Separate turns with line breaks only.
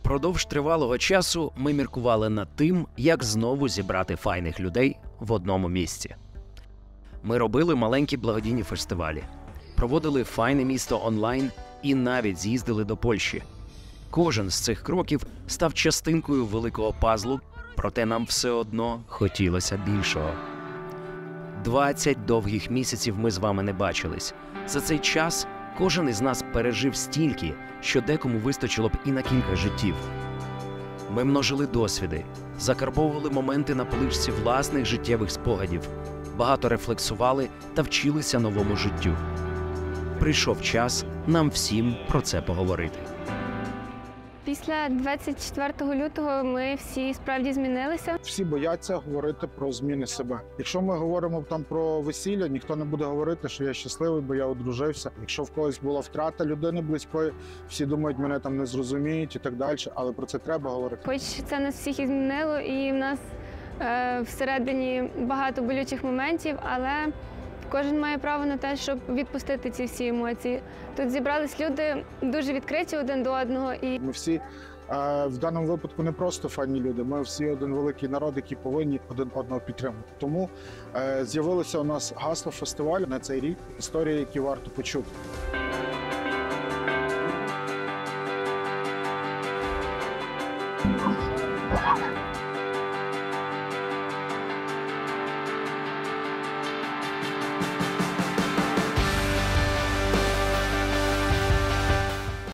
Впродовж тривалого часу ми міркували над тим, як знову зібрати файних людей в одному місці. Ми робили маленькі благодійні фестивалі, проводили «Файне місто» онлайн і навіть з'їздили до Польщі. Кожен з цих кроків став частинкою великого пазлу, проте нам все одно хотілося більшого. 20 довгих місяців ми з вами не бачились. За цей час кожен із нас пережив стільки, що декому вистачило б і на кілька життів. Ми множили досвіди, закарбовували моменти на поличці власних життєвих спогадів, багато рефлексували та вчилися новому життю. Прийшов час нам всім про це поговорити.
Після 24 лютого ми всі справді змінилися.
Всі бояться говорити про зміни себе. Якщо ми говоримо там про весілля, ніхто не буде говорити, що я щасливий, бо я одружився. Якщо в когось була втрата людини близької, всі думають, мене там не зрозуміють і так далі, але про це треба говорити.
Хоч це нас всіх і змінило, і в нас всередині багато болючих моментів, але кожен має право на те, щоб відпустити ці всі емоції. Тут зібрались люди дуже відкриті один до одного. І
ми всі в даному випадку не просто файні люди, ми всі один великий народ, які повинні один одного підтримувати. Тому з'явилося у нас гасло фестивалю на цей рік «Історії, які варто почути».